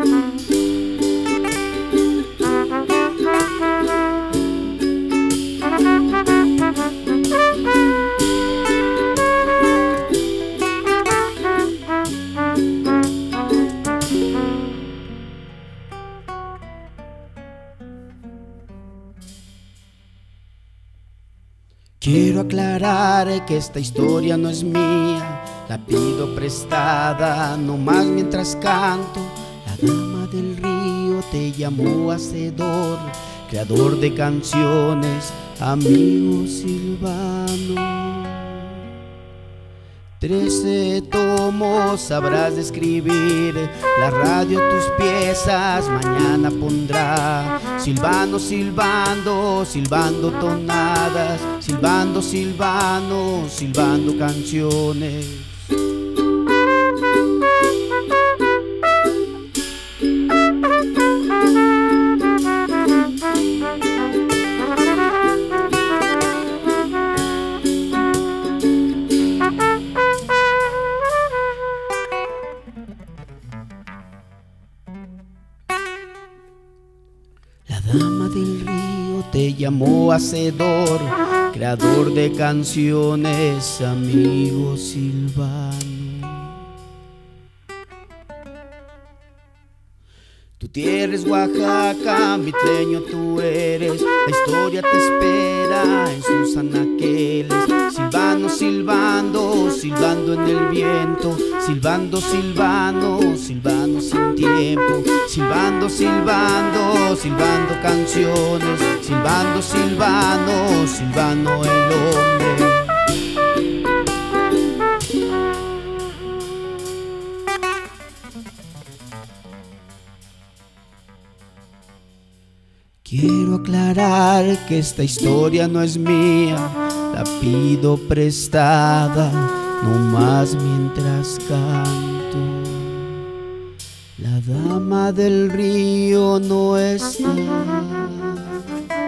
Quiero aclarar que esta historia no es mía, la pido prestada, no más mientras canto. La dama del río te llamó hacedor, creador de canciones, amigo Silvano. 13 tomos sabrás describir, la radio tus piezas mañana pondrá. Silvano, silbando, silbando tonadas, silbando, silvano, silbando canciones. La dama del río te llamó hacedor, creador de canciones, amigo Silvano. Tu tierra es Oaxaca, mitreño tú eres, la historia te espera en sus anaqueles. Silvano, silbando, silbando en el viento, silbando, silvano, silvano sin tiempo, silbando, silbando, silbando canciones, silbando, silvano, silvano el hombre. Quiero aclarar que esta historia no es mía, la pido prestada, no más mientras canto. La dama del río no está.